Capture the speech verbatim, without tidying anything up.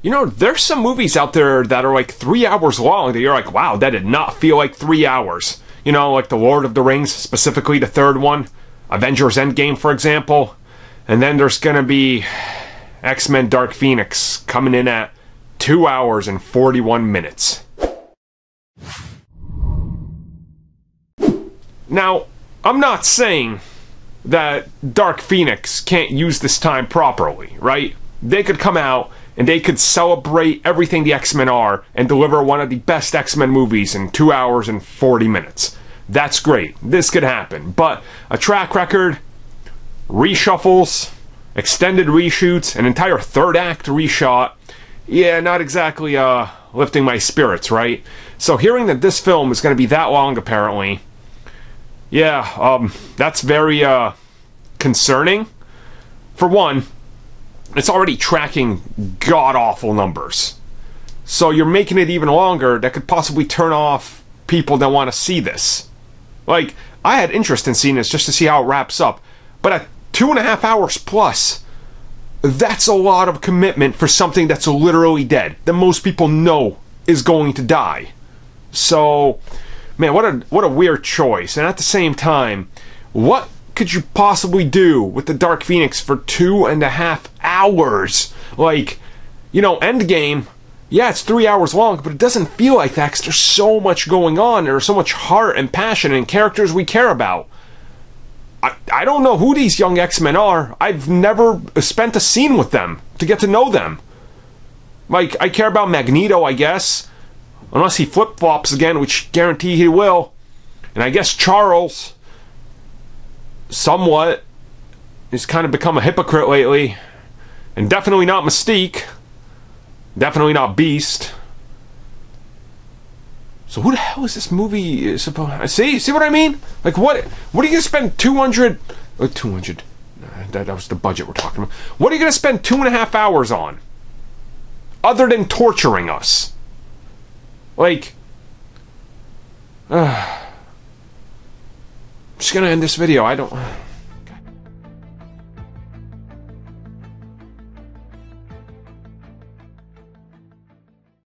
You know, there's some movies out there that are like three hours long that you're like, wow, that did not feel like three hours. You know, like The Lord of the Rings, specifically the third one. Avengers Endgame, for example. And then there's gonna be X-Men Dark Phoenix coming in at two hours and forty-one minutes. Now, I'm not saying that Dark Phoenix can't use this time properly, right? They could come out and they could celebrate everything the X-Men are and deliver one of the best X-Men movies in two hours and forty minutes. That's great. This could happen. But a track record, reshuffles, extended reshoots, an entire third act reshot, yeah, not exactly uh, lifting my spirits, right? So hearing that this film is going to be that long, apparently, yeah, um, that's very uh, concerning. For one, it's already tracking god-awful numbers. So you're making it even longer, that could possibly turn off people that want to see this. Like, I had interest in seeing this just to see how it wraps up, but at two and a half hours plus, that's a lot of commitment for something that's literally dead, that most people know is going to die. So, man, what a what a weird choice. And at the same time, what could you possibly do with the Dark Phoenix for two and a half hours? Like, you know, Endgame, yeah, it's three hours long, but it doesn't feel like that because there's so much going on. There's so much heart and passion and characters we care about. I, I don't know who these young X-Men are. I've never spent a scene with them to get to know them. Like, I care about Magneto, I guess. Unless he flip-flops again, which guarantee he will. And I guess Charles, somewhat, has kind of become a hypocrite lately. And definitely not Mystique. Definitely not Beast. So who the hell is this movie supposed? See, see what I mean? Like, what? What are you gonna spend two hundred? Uh, two hundred. That, that was the budget we're talking about. What are you gonna spend two and a half hours on? Other than torturing us? Like, uh, I'm just gonna end this video. I don't.